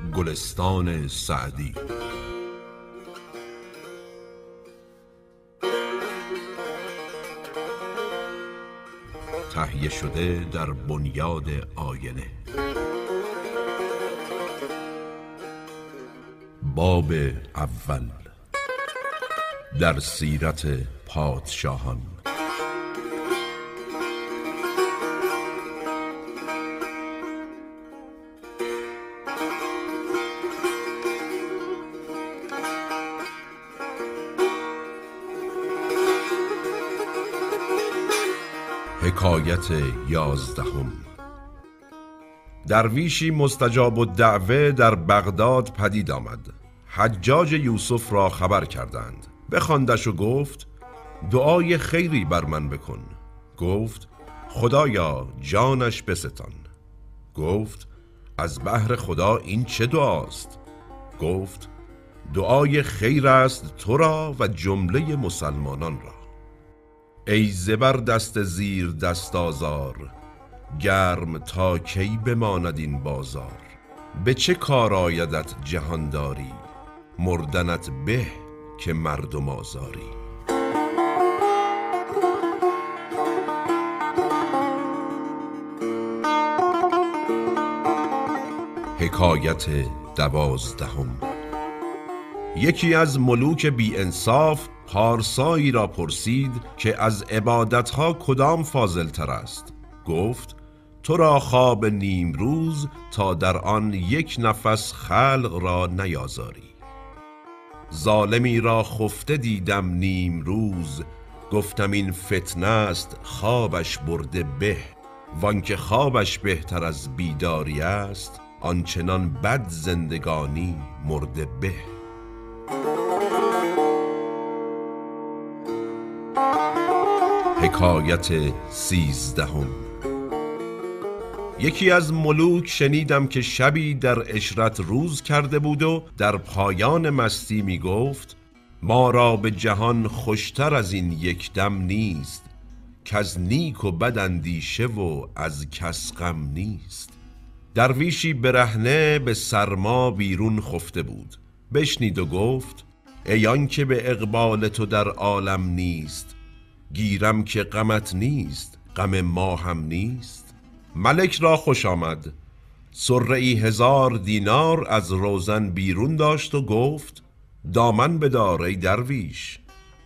گلستان سعدی. تهیه شده در بنیاد آینه. باب اول، در سیرت پادشاهان. حکایت 11. درویشی مستجاب الدعوه در بغداد پدید آمد. حجاج یوسف را خبر کردند. بخواندش و گفت دعای خیری بر من بکن. گفت خدایا جانش بستان. گفت از بهر خدا این چه دعاست؟ گفت دعای خیر است تو را و جمله مسلمانان را. ای زبر دست زیر دست آزار، گرم تا کی بماند این بازار. به چه کار آیدت جهانداری، مردنت به که مردم آزاری. حکایت 12. یکی از ملوک بی انصاف پارسایی را پرسید که از عبادتها کدام فاضل تر است؟ گفت تو را خواب نیم روز تا در آن یک نفس خلق را نیازاری. ظالمی را خفته دیدم نیم روز، گفتم این فتنه است خوابش برده به. وانکه خوابش بهتر از بیداری است، آنچنان بد زندگانی مرده به. حکایت 13. یکی از ملوک شنیدم که شبی در عشرت روز کرده بود و در پایان مستی می گفت ما را به جهان خوشتر از این یک دم نیست، کز نیک و بد اندیشه و از کس غم نیست. درویشی برهنه به سرما بیرون خفته بود. بشنید و گفت ای آن که به اقبال تو در عالم نیست، گیرم که غمت نیست غم ما هم نیست. ملک را خوش آمد. سره‌ای 1000 دینار از روزن بیرون داشت و گفت دامن بدار ای درویش.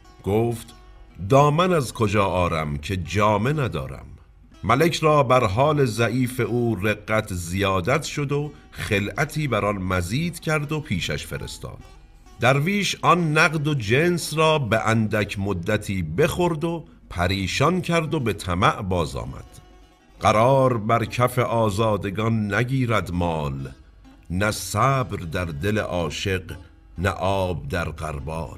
گفت دامن از کجا آرم که جامه ندارم. ملک را بر حال ضعیف او رقت زیادت شد و خلعتی بر آن مزید کرد و پیشش فرستاد. درویش آن نقد و جنس را به اندک مدتی بخورد و پریشان کرد و به طمع باز آمد. قرار بر کف آزادگان نگیرد مال، نه صبر در دل عاشق نه آب در غربال.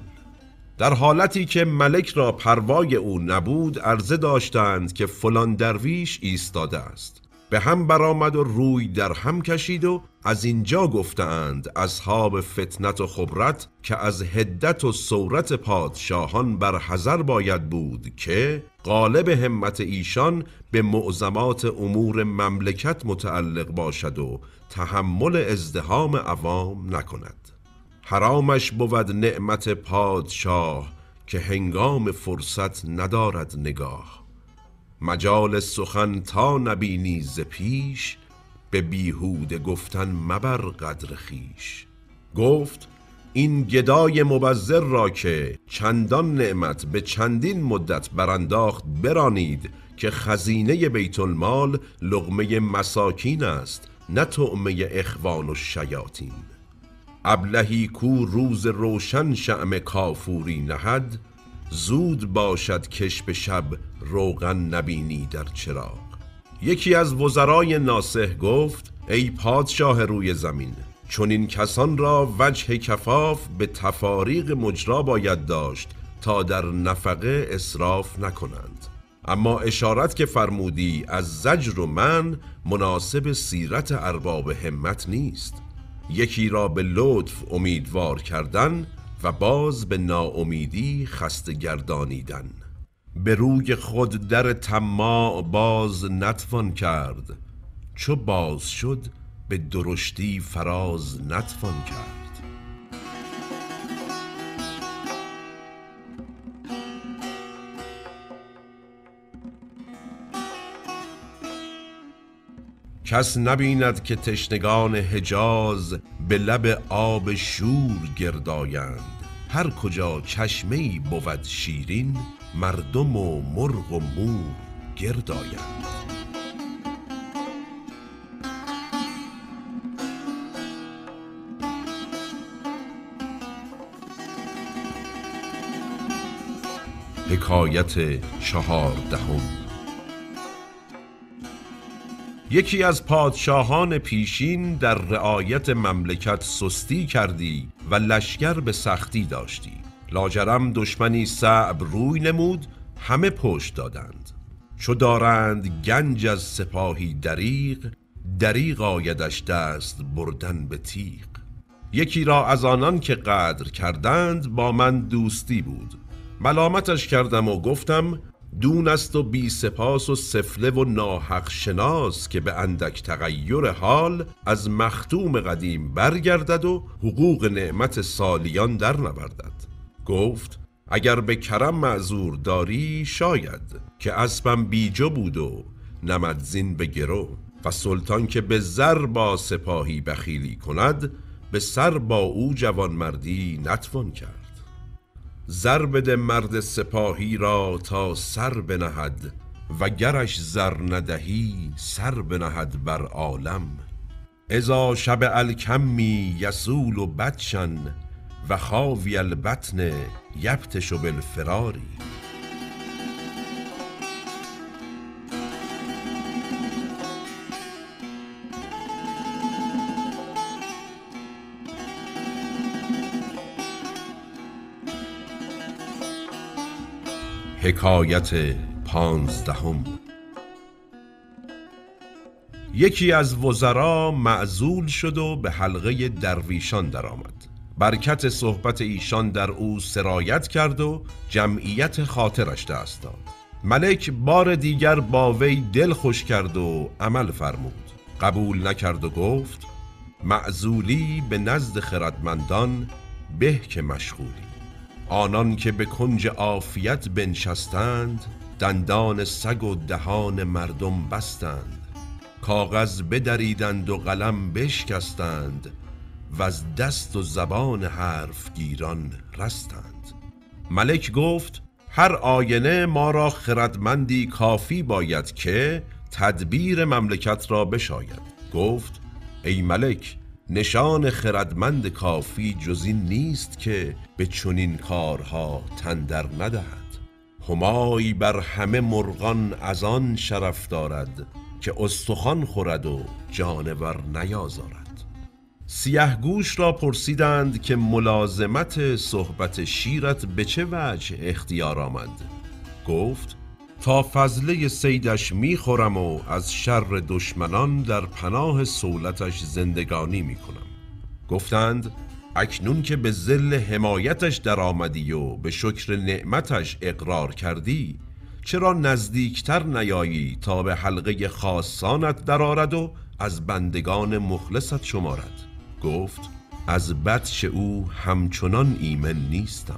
در حالتی که ملک را پروای او نبود، عرضه داشتند که فلان درویش ایستاده است. به هم برآمد و روی در هم کشید و از اینجا گفتند اصحاب فتنت و خبرت که از حدت و صورت پادشاهان بر حذر باید بود که غالب همت ایشان به معظمات امور مملکت متعلق باشد و تحمل ازدحام عوام نکند. حرامش بود نعمت پادشاه که هنگام فرصت ندارد نگاه. مجال سخن تا نبینی ز پیش، به بیهوده گفتن مبر قدر خویش. گفت این گدای مبذر را که چندان نعمت به چندین مدت برانداخت برانید که خزینه بیت المال لقمه مساکین است نه طعمه اخوان و شیاطین. ابلهی کو روز روشن شمع کافوری نهد، زود باشد کش به شب روغن نبینی در چراغ. یکی از وزرای ناصح گفت ای پادشاه روی زمین، چون این کسان را وجه کفاف به تفاریق مجرا باید داشت تا در نفقه اسراف نکنند. اما اشارت که فرمودی از زجر و من مناسب سیرت ارباب همت نیست. یکی را به لطف امیدوار کردن و باز به ناامیدی خسته گردانیدن. به روی خود در طماع باز نتوان کرد، چو باز شد به درشتی فراز نتوان کرد. کس نبیند که تشنگان حجاز به لب آب شور گردآیند. هر کجا چشمه‌ای بود شیرین، مردم و مرغ و مور گردآیند. حکایت 14. یکی از پادشاهان پیشین در رعایت مملکت سستی کردی و لشکر به سختی داشتی. لاجرم دشمنی صعب روی نمود، همه پشت دادند. چو دارند گنج از سپاهی دریغ آیدش دست بردن به تیغ. یکی را از آنان که قدر کردند با من دوستی بود. ملامتش کردم و گفتم دون است و بی سپاس و سفله و ناحق شناس که به اندک تغییر حال از مختوم قدیم برگردد و حقوق نعمت سالیان در نوردد. گفت اگر به کرم معذور داری شاید، که اسبم بیجا بود و نمدزین به گرو. و سلطان که به زر با سپاهی بخیلی کند، به سر با او جوانمردی نتوان کرد. زر بده مرد سپاهی را تا سر بنهد، و گرش زر ندهی سر بنهد بر عالم. اذا شب الکمی یسول و بطشن، و خاوی البطن یبتش بالفراری. حکایت 15. یکی از وزرا معزول شد و به حلقه درویشان درآمد. برکت صحبت ایشان در او سرایت کرد و جمعیت خاطرش دست داد. ملک بار دیگر با وی دل خوش کرد و عمل فرمود. قبول نکرد و گفت معزولی به نزد خردمندان به که مشغولی. آنان که به کنج عافیت بنشستند، دندان سگ و دهان مردم بستند. کاغذ بدریدند و قلم بشکستند، و از دست و زبان حرف گیران رستند. ملک گفت هر آینه ما را خردمندی کافی باید که تدبیر مملکت را بشاید. گفت ای ملک، نشان خردمند کافی جز این نیست که به چنین کارها تن در ندهد. همای بر همه مرغان از آن شرف دارد، که استخوان خورد و جانور نیازارد. سیه گوش را پرسیدند که ملازمت صحبت شیرت به چه وجه اختیار آمد؟ گفت تا فضله صیدش میخورم و از شر دشمنان در پناه صولتش زندگانی میکنم. گفتند اکنون که به ظل حمایتش در آمدی و به شکر نعمتش اقرار کردی، چرا نزدیکتر نیایی تا به حلقه خاصانت در آرد و از بندگان مخلصت شمارد؟ گفت از بطش او همچنان ایمن نیستم.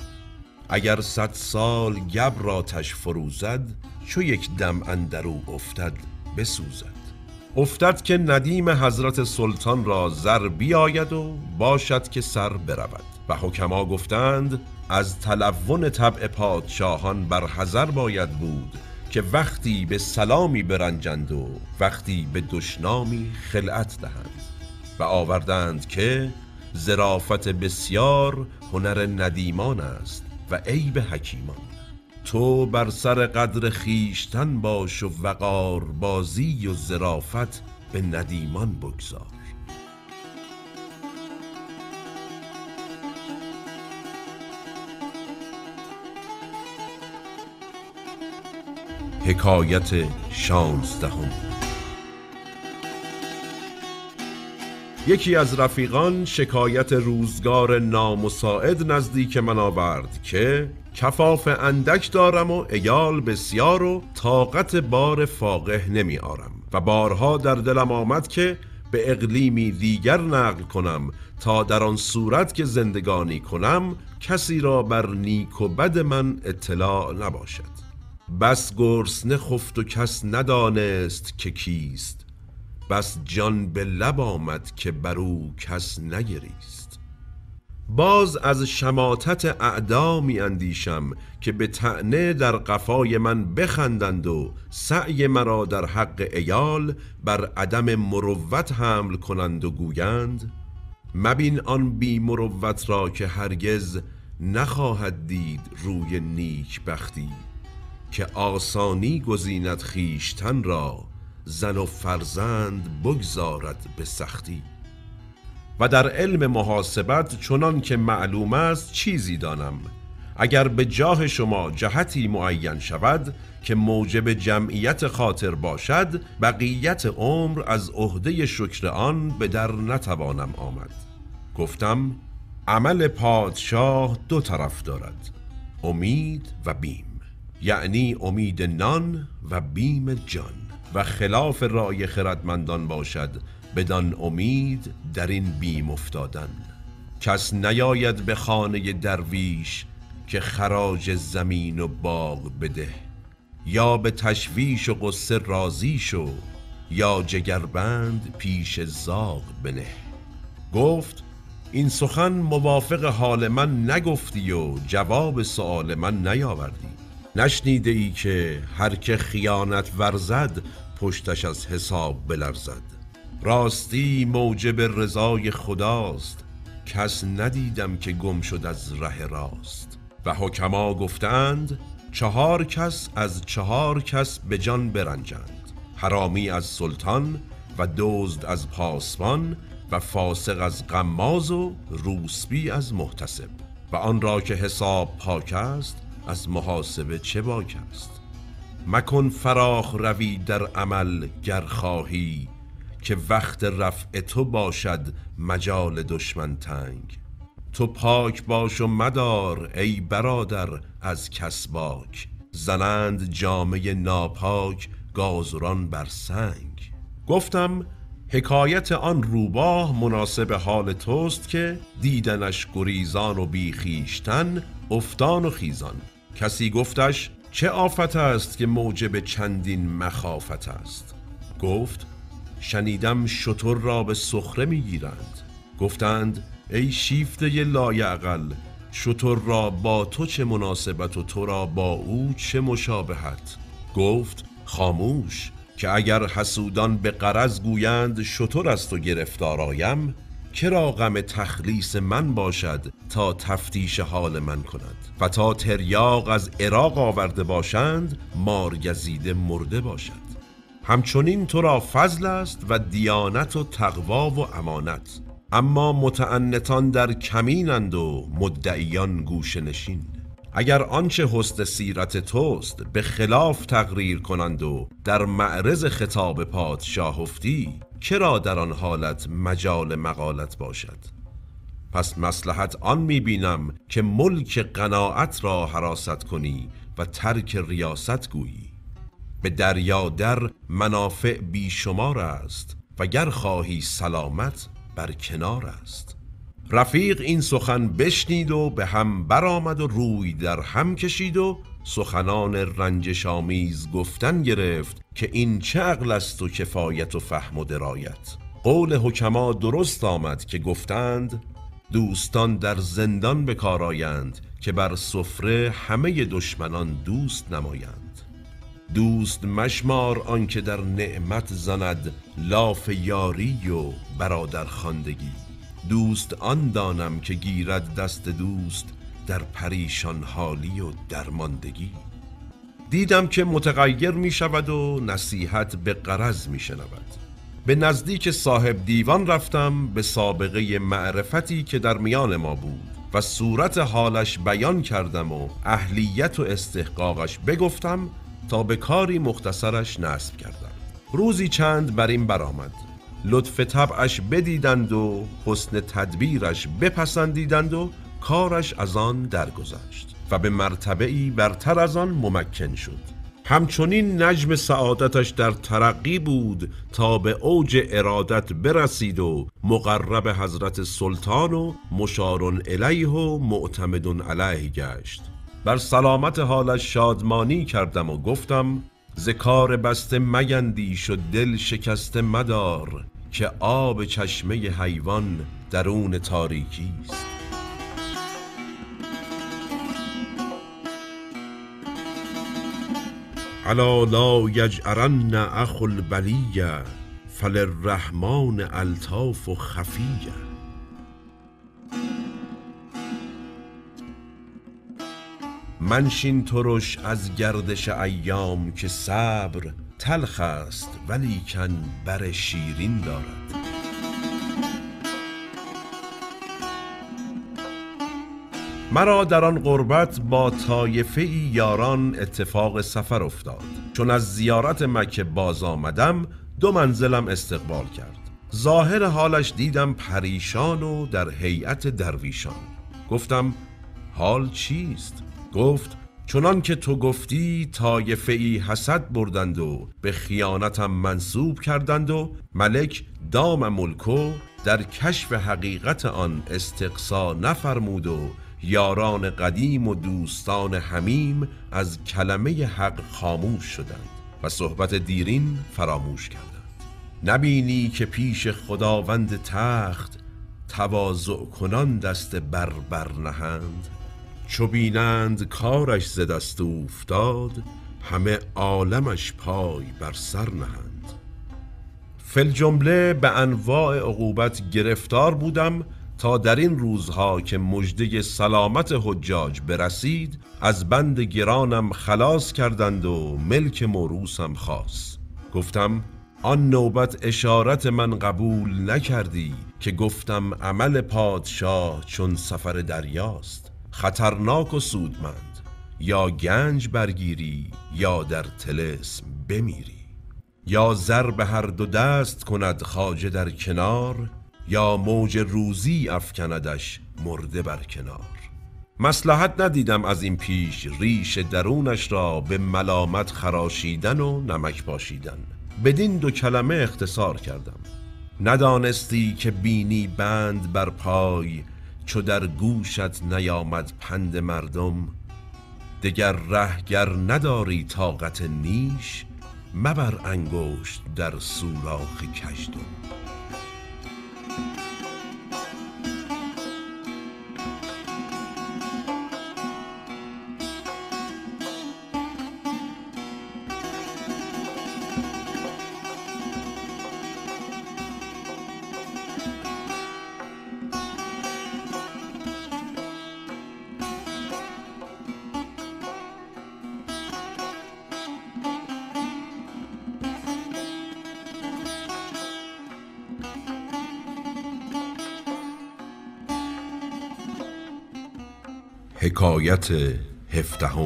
اگر 100 سال گبر آتش فروزد، چو یک دم اندرو افتد بسوزد. افتد که ندیم حضرت سلطان را زر بیاید و باشد که سر برود. و حکما گفتند از تلون طبع پادشاهان بر حذر باید بود، که وقتی به سلامی برنجند و وقتی به دشنامی خلعت دهند. و آوردند که ظرافت بسیار هنر ندیمان است و عیب حکیمان. تو بر سر قدر خیشتن باش و وقار بازی و ظرافت به ندیمان بگذار. حکایت 16. یکی از رفیقان شکایت روزگار نامساعد نزدیک من آورد که کفاف اندک دارم و عیال بسیار و طاقت بار فاقه نمی آرم و بارها در دلم آمد که به اقلیمی دیگر نقل کنم تا در آن صورت که زندگانی کنم کسی را بر نیک و بد من اطلاع نباشد. بس گرسنه خفت و کس ندانست که کیست، بس جان به لب آمد که بر او کس نگریست. باز از شماتت اعدا می اندیشم که به طعنه در قفای من بخندند و سعی مرا در حق عیال بر عدم مروت حمل کنند و گویند مبین آن بی مروت را که هرگز نخواهد دید روی نیک بختی، که آسانی گزیند خویشتن را زن و فرزند بگذارد به سختی. و در علم محاسبت چنان که معلوم است چیزی دانم، اگر به جاه شما جهتی معین شود که موجب جمعیت خاطر باشد بقیت عمر از عهده شکر آن به در نتوانم آمد. گفتم عمل پادشاه دو طرف دارد، امید و بیم، یعنی امید نان و بیم جان، و خلاف رای خردمندان باشد بدان امید در این بیم افتادن. کس نیاید به خانه درویش که خراج زمین و باغ بده، یا به تشویش و غصه راضی شو، یا جگربند پیش زاغ بنه. گفت این سخن موافق حال من نگفتی و جواب سؤال من نیاوردی. نشنیده ای که هر که خیانت ورزد پشتش از حساب بلرزد. راستی موجب رضای خداست، کس ندیدم که گم شد از ره راست. و حکما گفتند 4 کس از 4 کس به جان برنجند، حرامی از سلطان و دزد از پاسبان و فاسق از غماز و روسبی از محتسب. و آن را که حساب پاک است از محاسبه چه باک است. مکن فراخ روی در عمل گر خواهی، که وقت رفع تو باشد مجال دشمن تنگ. تو پاک باش و مدار ای برادر از کس باک، زنند جامه ناپاک گازران بر سنگ. گفتم حکایت آن روباه مناسب حال توست که دیدنش گریزان و بی خویشتن افتان و خیزان. کسی گفتش چه آفت است که موجب چندین مخافت است؟ گفت شنیدم شتر را به سخره می گیرند. گفتند ای شیفته لایعقل، شتر را با تو چه مناسبت و تو را با او چه مشابهت؟ گفت خاموش، که اگر حسودان به غرض گویند شتر است و گرفتار آیم، کرا غم تخلیص من باشد تا تفتیش حال من کند؟ و تا تریاق از عراق آورده باشند مارگزیده مرده باشد. همچنین تو را فضل است و دیانت و تقوا و امانت، اما متعنتان در کمینند و مدعیان گوشه نشین. اگر آنچه حسن سیرت توست به خلاف تقریر کنند و در معرض خطاب پادشاه افتی، کرا در آن حالت مجال مقالت باشد؟ پس مصلحت آن میبینم که ملک قناعت را حراست کنی و ترک ریاست گویی. به دریا در منافع بیشمار است، وگر خواهی سلامت بر کنار است. رفیق این سخن بشنید و به هم برآمد و روی در هم کشید و سخنان رنجش آمیز گفتن گرفت که این چه عقل است و کفایت و فهم و درایت. قول حکما درست آمد که گفتند دوستان در زندان به کار آیند که بر سفره همه دشمنان دوست نمایند. دوست مشمار آنکه در نعمت زند لاف یاری و برادر خواندگی. دوست آن دانم که گیرد دست دوست در پریشان حالی و درماندگی. دیدم که متغیر می شود و نصیحت به غرض می شنود. به نزدیک صاحب دیوان رفتم به سابقه معرفتی که در میان ما بود و صورت حالش بیان کردم و اهلیت و استحقاقش بگفتم تا به کاری مختصرش نصب کردم. روزی چند بر این برآمد. لطف طبعش بدیدند و حسن تدبیرش بپسندیدند و کارش از آن درگذشت و به مرتبه‌ای برتر از آن ممکن شد. همچنین نجم سعادتش در ترقی بود تا به اوج ارادت برسید و مقرب حضرت سلطان و مشار الیه و معتمد علیه گشت. بر سلامت حالش شادمانی کردم و گفتم ز کار بسته میندیش و دل شکسته مدار که آب چشمه حیوان درون تاریکی است. الا لا یجأرن اخو البلیه فللرحمن الطاف خفیه. منشین ترش از گردش ایام که صبر تلخ است ولیکن بر شیرین دارد. مرا در آن غربت با طایفه یاران اتفاق سفر افتاد. چون از زیارت مکه باز آمدم 2 منزلم استقبال کرد. ظاهر حالش دیدم پریشان و در هیئت درویشان. گفتم حال چیست؟ گفت چنان که تو گفتی طایفه ای حسد بردند و به خیانتم منسوب کردند و ملک دام ملکو در کشف حقیقت آن استقصا نفرمود و یاران قدیم و دوستان حمیم از کلمه حق خاموش شدند و صحبت دیرین فراموش کردند. نبینی که پیش خداوند تخت تواضع کنان دست بر نهند؟ چو بینند کارش ز دست افتاد همه عالمش پای بر سر نهند. فی الجمله به انواع عقوبت گرفتار بودم تا در این روزها که مژده سلامت حجاج برسید از بند گرانم خلاص کردند و ملک موروثم خاص. گفتم آن نوبت اشارت من قبول نکردی که گفتم عمل پادشاه چون سفر دریاست، خطرناک و سودمند، یا گنج برگیری یا در طلسم بمیری، یا زر به هر 2 دست کند خواجه در کنار، یا موج روزی افکندش مرده بر کنار. مصلحت ندیدم از این پیش ریش درونش را به ملامت خراشیدن و نمک پاشیدن. بدین 2 کلمه اختصار کردم. ندانستی که بینی بند بر پای چو در گوشت نیامد پند مردم؟ دگر رهگر نداری طاقت نیش مبر انگشت در سوراخ کژدم. حکایت 17.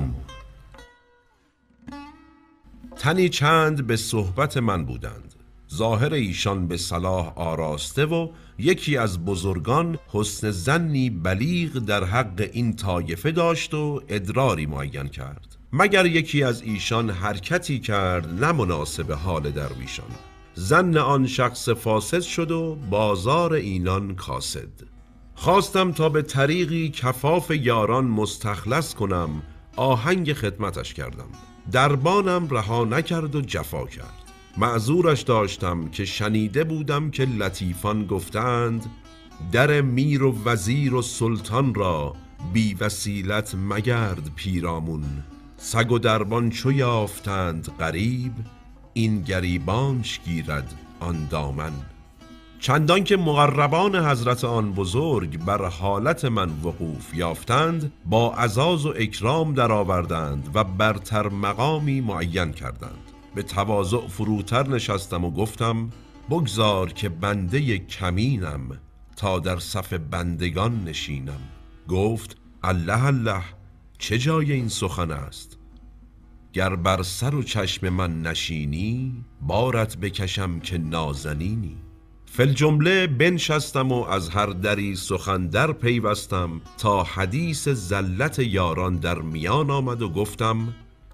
تنی چند به صحبت من بودند. ظاهر ایشان به صلاح آراسته و یکی از بزرگان حسن ظنی بلیغ در حق این طایفه داشت و ادراری معین کرد، مگر یکی از ایشان حرکتی کرد نمناسب حال درویشان. ظن آن شخص فاسد شد و بازار اینان کاسد. خواستم تا به طریقی کفاف یاران مستخلص کنم، آهنگ خدمتش کردم. دربانم رها نکرد و جفا کرد. معذورش داشتم که شنیده بودم که لطیفان گفتند در میر و وزیر و سلطان را بی وسیلت مگرد پیرامون. سگ و دربان چو یافتند غریب این گریبانش گیرد آن دامن. چندان که مقربان حضرت آن بزرگ بر حالت من وقوف یافتند با عزاز و اکرام درآوردند و برتر مقامی معین کردند. به تواضع فروتر نشستم و گفتم بگذار که بنده کمینم تا در صف بندگان نشینم. گفت الله الله، چه جای این سخن است؟ گر بر سر و چشم من نشینی بارت بکشم که نازنینی. فی الجمله بنشستم و از هر دری سخن در پیوستم تا حدیث زلت یاران در میان آمد و گفتم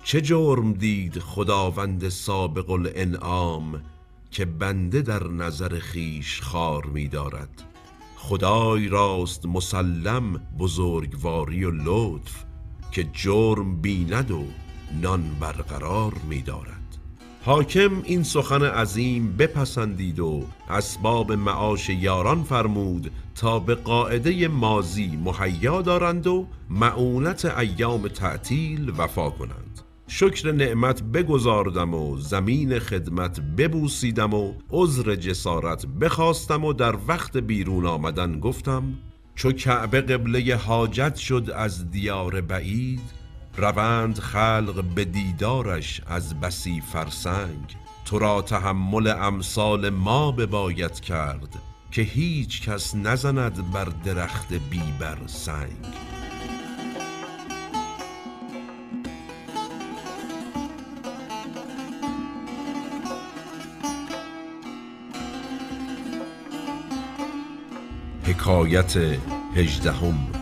چه جرم دید خداوند سابق الانعام که بنده در نظر خیش خوار می دارد؟ خدای راست مسلم بزرگواری و لطف که جرم بیند و نان برقرار می دارد. حاکم این سخن عظیم بپسندید و اسباب معاش یاران فرمود تا به قاعده ماضی مهیا دارند و مؤونت ایام تعطیل وفا کنند. شکر نعمت بگزاردم و زمین خدمت ببوسیدم و عذر جسارت بخواستم و در وقت بیرون آمدن گفتم چو کعبه قبله حاجت شد از دیار بعید، روند خلق به دیدارش از بسی فرسنگ. تو را تحمل امثال ما بباید کرد که هیچ کس نزند بر درخت بیبر سنگ. حکایت 18.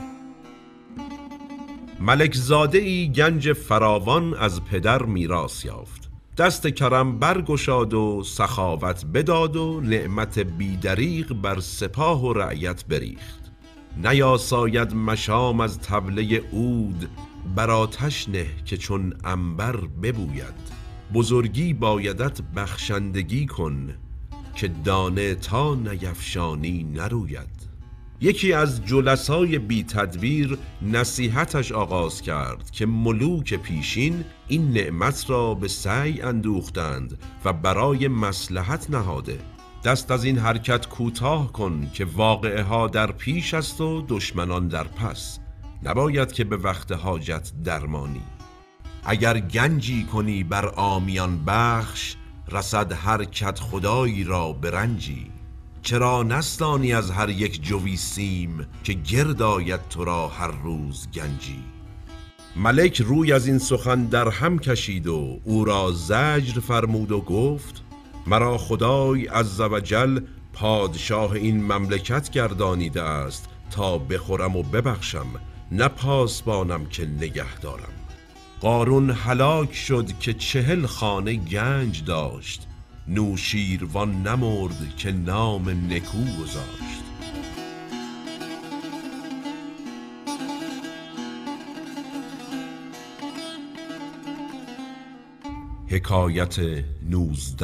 ملک زاده ای گنج فراوان از پدر میراث یافت. دست کرم برگشاد و سخاوت بداد و نعمت بیدریغ بر سپاه و رعیت بریخت. نیاساید مشام از طبله عود، بر آتش نه که چون عنبر ببوید. بزرگی بایدت بخشندگی کن که دانه تا نیفشانی نروید. یکی از جلسای بی تدبیر نصیحتش آغاز کرد که ملوک پیشین این نعمت را به سعی اندوختند و برای مصلحت نهاده. دست از این حرکت کوتاه کن که واقعه ها در پیش است و دشمنان در پس. نباید که به وقت حاجت درمانی. اگر گنجی کنی بر عامیان بخش، رسد هر کد خدایی را برنجی. چرا نستانی از هر یک جوی سیم که گرد آید تو را هر روز گنجی. ملک روی از این سخن در هم کشید و او را زجر فرمود و گفت مرا خدای عزوجل پادشاه این مملکت گردانیده است تا بخورم و ببخشم، نه پاسبانم که نگه دارم. قارون هلاک شد که 40 خانه گنج داشت، نوشیروان نمرد که نام نکو گذاشت. حکایت 19.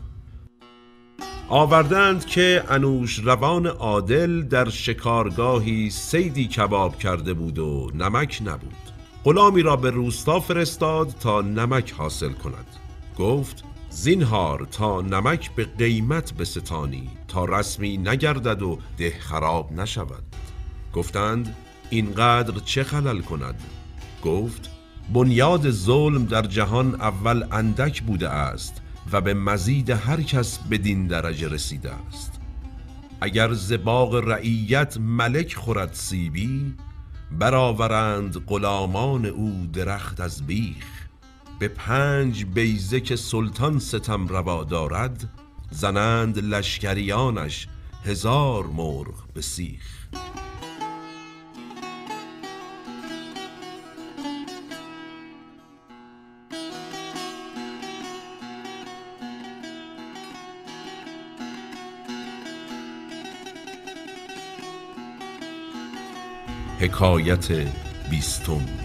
آوردند که انوشروان عادل در شکارگاهی صیدی کباب کرده بود و نمک نبود. غلامی را به روستا فرستاد تا نمک حاصل کند. گفت زینهار تا نمک به قیمت بستانی تا رسمی نگردد و ده خراب نشود. گفتند اینقدر چه خلل کند؟ گفت بنیاد ظلم در جهان اول اندک بوده است و به مزید هر کس بدین درجه رسیده است. اگر ز باغ رعیت ملک خورد سیبی، برآورند غلامان او درخت از بیخ. به 5 بیضه که سلطان ستم روا دارد، زنند لشکریانش 1000 مرغ به سیخ. حکایت 20.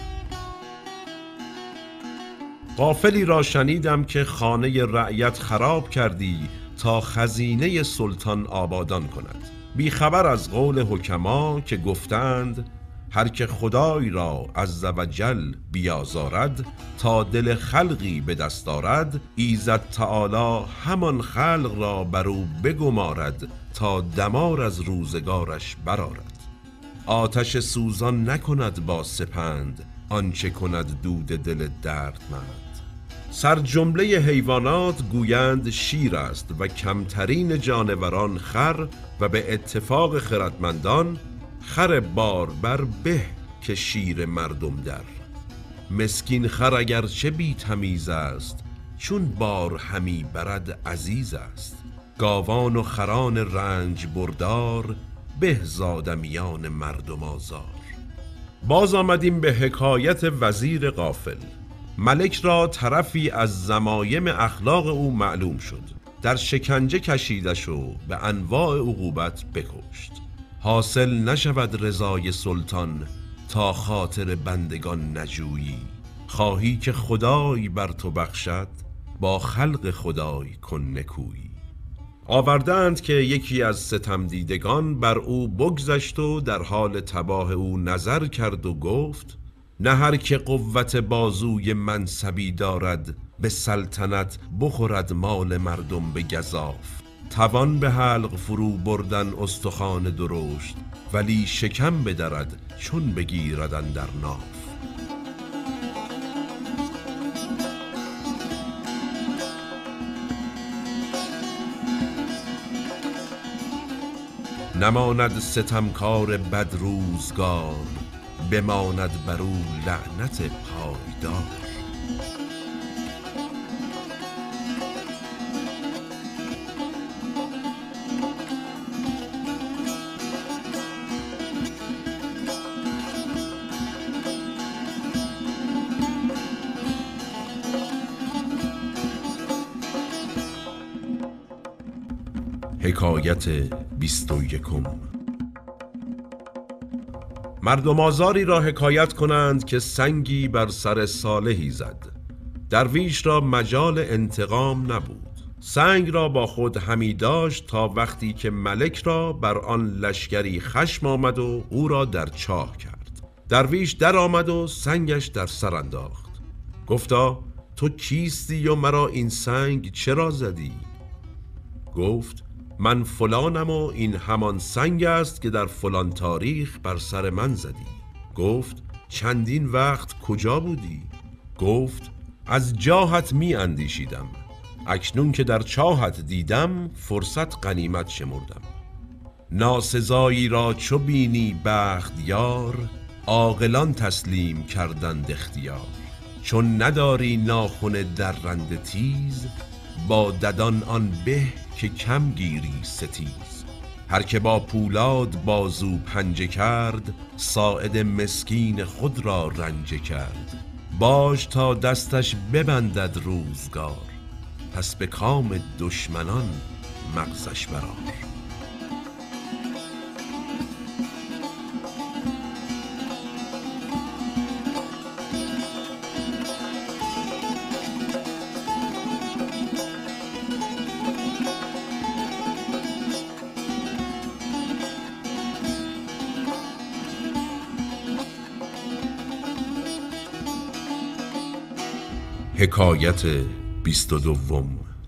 غافلی را شنیدم که خانه رعیت خراب کردی تا خزینه سلطان آبادان کند. بی خبر از قول حکما که گفتند هر که خدای را عزوجل بیازارد تا دل خلقی به دست آرد، ایزد تعالی همان خلق را بر او بگمارد تا دمار از روزگارش برآرد. آتش سوزان نکند با سپند آنچه کند دود دل دردمند. سر جمله حیوانات گویند شیر است و کمترین جانوران خر و به اتفاق خردمندان خر باربر به که شیر مردم در. مسکین خر اگرچه بی تمیز است، چون بار همی برد عزیز است. گاوان و خران رنج بردار به ز آدمیان مردم آزار. باز آمدیم به حکایت وزیر غافل. ملک را طرفی از ضمایم اخلاق او معلوم شد، در شکنجه کشیدش و به انواع عقوبت بکشت. حاصل نشود رضای سلطان تا خاطر بندگان نجویی. خواهی که خدای بر تو بخشد، با خلق خدای کن نکویی. آوردند که یکی از ستم دیدگان بر او بگذشت و در حال تباه او نظر کرد و گفت: نه هر که قوت بازوی منصبی دارد، به سلطنت بخورد مال مردم به گزاف. توان به حلق فرو بردن استخوان درشت، ولی شکم بدرد چون بگیرد اندر ناف. نماند ستمکار بد روزگار، بماند بر او لعنت پایدار. حکایت 21. مردم آزاری را حکایت کنند که سنگی بر سر صالحی زد. درویش را مجال انتقام نبود. سنگ را با خود همی داشت تا وقتی که ملک را بر آن لشکری خشم آمد و او را در چاه کرد. درویش در آمد و سنگش در سر انداخت. گفتا: تو کیستی و مرا این سنگ چرا زدی؟ گفت: من فلانم و این همان سنگ است که در فلان تاریخ بر سر من زدی. گفت: چندین وقت کجا بودی؟ گفت: از جاهت می اندیشیدم، اکنون که در چاهت دیدم فرصت غنیمت شمردم. ناسزایی را چو بینی بخت یار، عاقلان تسلیم کردند اختیار. چون نداری ناخن درنده تیز، با ددان آن به که کم گیری ستیز. هر که با پولاد بازو پنجه کرد، ساعد مسکین خود را رنجه کرد. باش تا دستش ببندد روزگار، پس به کام دشمنان مغزش برآر. حکایت 22.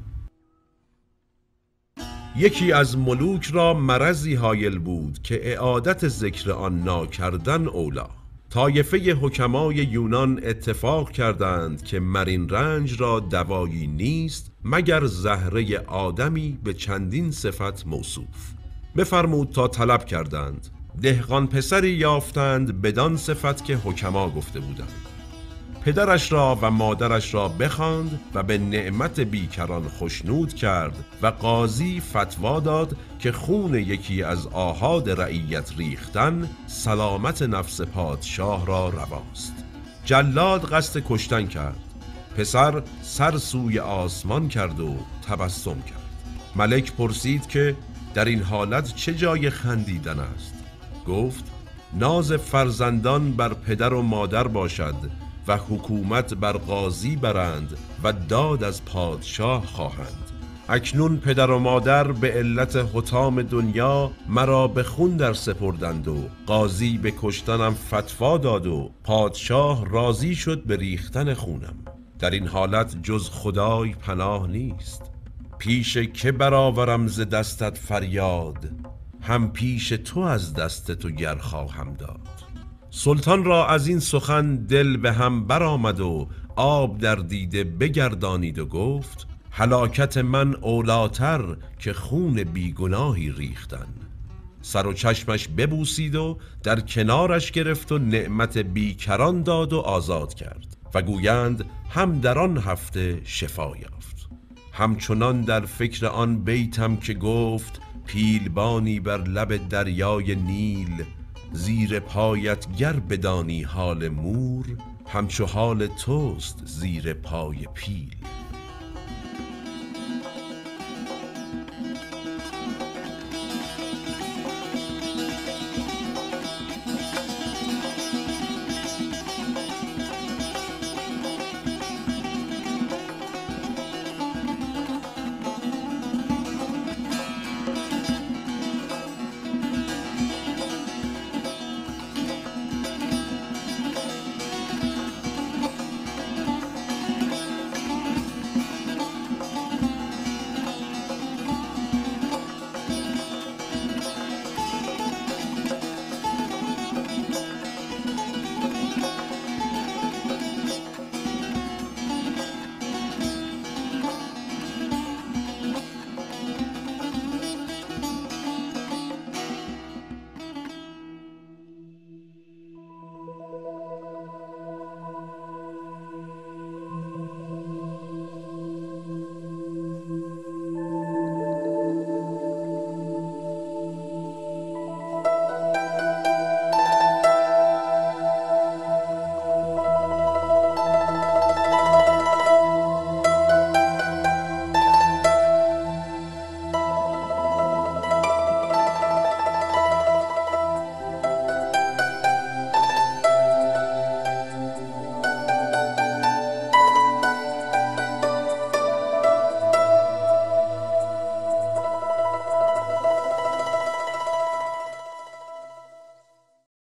یکی از ملوک را مرضی حایل بود که اعادت ذکر آن ناکردن اولی. طایفه حکمای یونان اتفاق کردند که مرین رنج را دوایی نیست مگر زهره آدمی به چندین صفت موصوف. بفرمود تا طلب کردند. دهقان پسری یافتند بدان صفت که حکما گفته بودند. پدرش را و مادرش را بخواند و به نعمت بیکران خشنود کرد و قاضی فتوا داد که خون یکی از آحاد رعیت ریختن سلامت نفس پادشاه را رواست. جلاد قصد کشتن کرد. پسر سر سوی آسمان کرد و تبسم کرد. ملک پرسید که در این حالت چه جای خندیدن است؟ گفت: ناز فرزندان بر پدر و مادر باشد و حکومت بر قاضی برند و داد از پادشاه خواهند. اکنون پدر و مادر به علت حطام دنیا مرا به خون در سپردند و قاضی به کشتنم فتوا داد و پادشاه راضی شد به ریختن خونم. در این حالت جز خدای پناه نیست. پیش که برآورم ز دستت فریاد، هم پیش تو از دست تو گر خواهم داد. سلطان را از این سخن دل به هم برآمد و آب در دیده بگردانید و گفت: هلاکت من اولاتر که خون بیگناهی ریختن. سر و چشمش ببوسید و در کنارش گرفت و نعمت بیکران داد و آزاد کرد و گویند هم در آن هفته شفا یافت. همچنان در فکر آن بیتم که گفت: پیلبانی بر لب دریای نیل، زیر پایت گر بدانی حال مور، همچو حال توست زیر پای پیل.